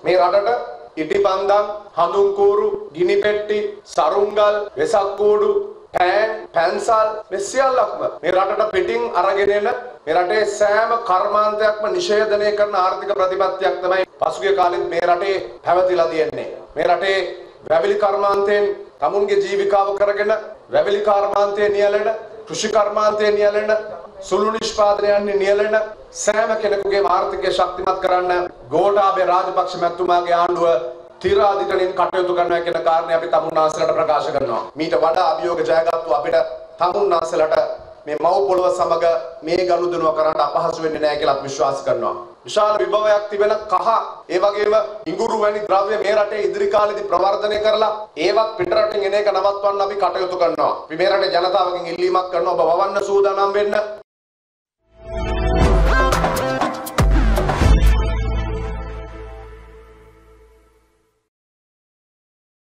මේ රටට ඉටිපන්දම්, හඳුන්කූරු, ගිනිපෙට්ටි, සරුංගල්, වෙසක් කූඩු, පැන්සල් මේ සියල්ලක්ම මේ රටට පිටින් අරගෙන එන මේ රටේ සෑම කර්මාන්තයක්ම නිෂේධනය කරන ආර්ථික ප්‍රතිපත්තියක් තමයි පසුගිය කාලෙත් මේ රටේ පැවතිලා තියෙන්නේ. මේ රටේ වැවිලි කර්මාන්තයෙන් තමුන්ගේ ජීවිකාව කරගෙන වැවිලි කර්මාන්තයේ නියැලෙන, කෘෂි කර්මාන්තයේ නියැලෙන, සුළු නිෂ්පාදනයන් නියැලෙන සෑම කෙනෙකුගේ ආර්ථිකය ශක්තිමත් කරන්න ගෝඨාභය රාජපක්ෂ මැතිතුමාගේ ආණ්ඩුව තිරාදිටලින් කටයුතු කරනවා කියන කාරණේ අපි තමුන්නාන්සලට ප්‍රකාශ කරනවා. මීට වඩා අභියෝග ජයගත්තු අපිට තමුන්නාන්සලට මේ මව් පොළව සමග මේ ගනුදෙනුව කරන්න අපහසු වෙන්නේ නැහැ කියලා අපි විශ්වාස කරනවා. විශාල විභවයක් තිබෙන කහ ඒ වගේම ඉඟුරු වැනි ද්‍රව්‍ය මේ රටේ ඉදිරි කාලෙදී ප්‍රවර්ධනය කරලා ඒවත් පිටරටින් එන එක නවත්වන්න අපි කටයුතු කරනවා. අපි මේ රටේ ජනතාවගෙන් ඉල්ලීමක් කරනවා ඔබ වවන්න සූදානම් වෙන්න.